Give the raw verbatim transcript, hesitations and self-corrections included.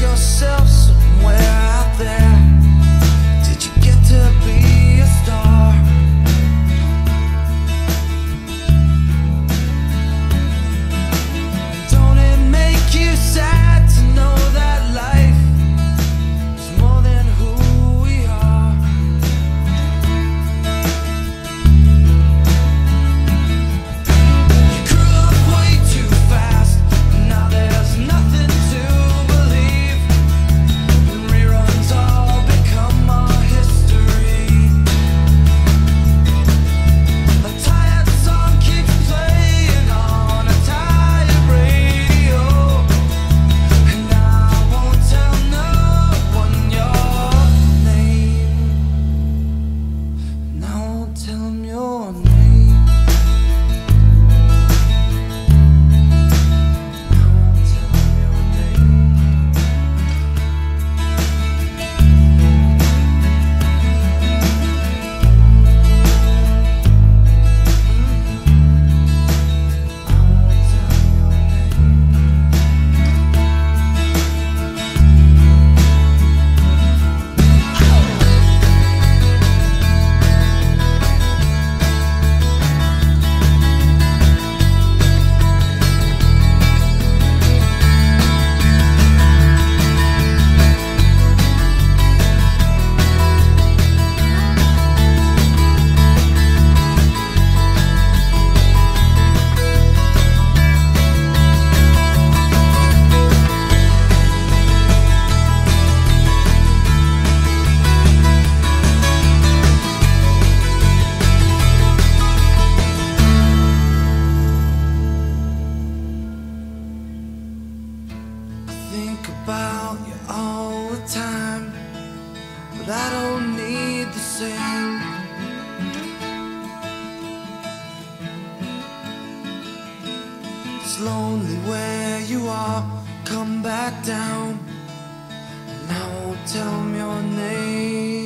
yourself somewhere out there. Did you get to be a star? Don't it make you sad to know that life is more than who we are? You grew up way too fast, and now there's nothing to believe, and reruns all become our history. A tired song keeps playing on a tired radio, and I won't tell no one your name, and I won't tell 'em your name. Think about you all the time, but I don't need the same. It's lonely where you are, come back down, and I won't tell 'em your name.